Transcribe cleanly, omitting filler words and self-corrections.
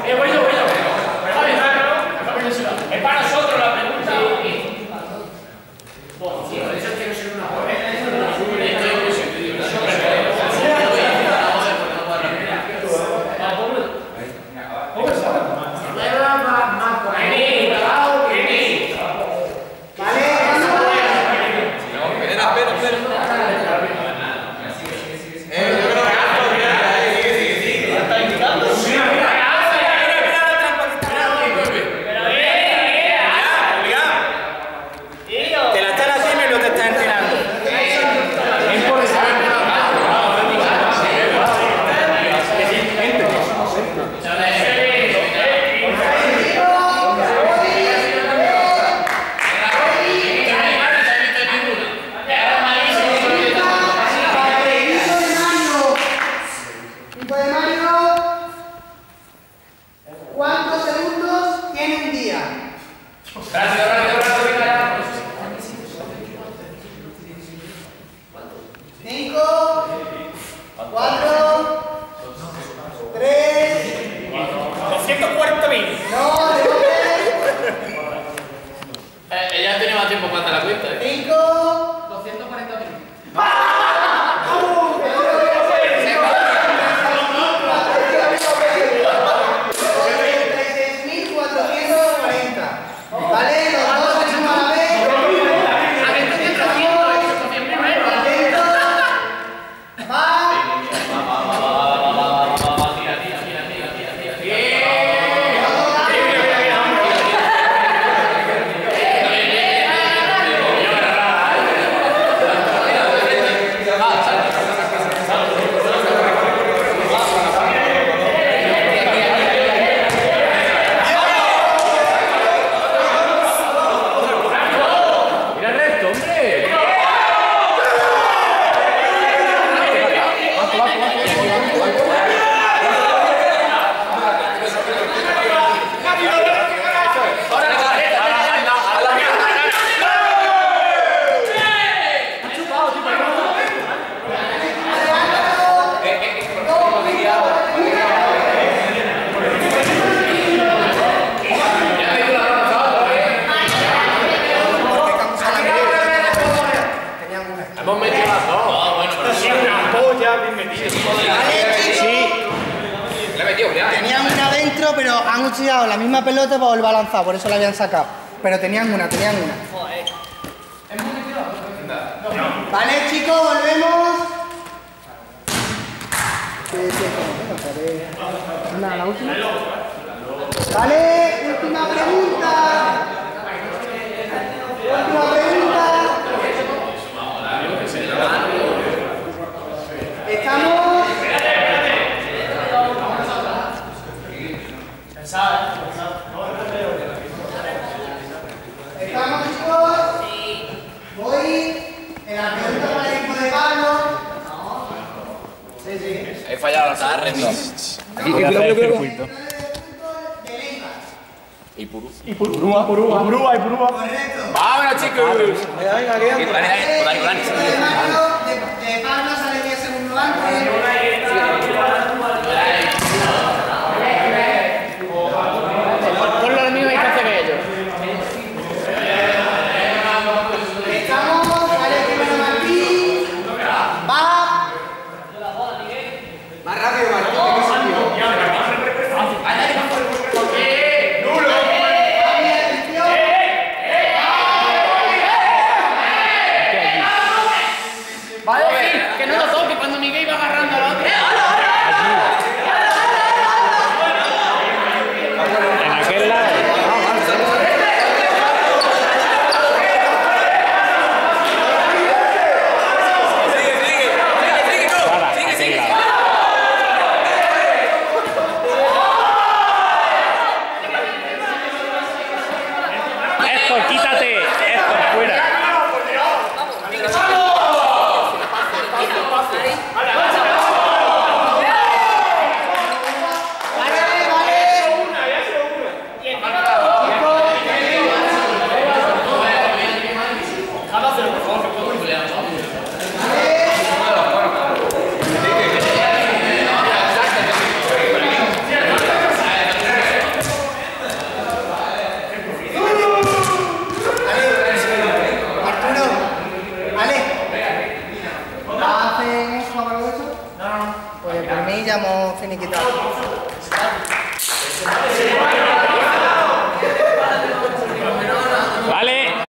Voy yo. Es para nosotros la pregunta. Eso tiene que ser una hora. ¿Cuántos segundos tiene un día? Rápido. 5, 4, 3, 240.000. no, de Ella ha tenido más tiempo para hacer la cuenta. 5, 240.000. ¿Vale? Los dos se suman a la vez. Hemos metido las dos. Bueno, pero sí, una polla bien metida. Sí. Le he metido, ya. Tenían una dentro, pero han utilizado la misma pelota para volver a lanzar, por eso la habían sacado. Pero tenían una. Joder. Vale, chicos, volvemos. La última. Vale, última pregunta. Estamos. Estamos, chicos. Voy en la pregunta para el equipo de Pablo. Sí. He fallado la rendido. Y purúa. Correcto. ¡Vámonos, chicos! De Pablo sale 10 segundos antes. Ponlo al mismo distancia que ellos. Estamos, sale primero Martín. Va. Más rápido, Martín. Va a decir que no lo toque cuando Miguel va agarrando al otro. hacen eso o algo de eso, pues por mí ya hemos finiquitado.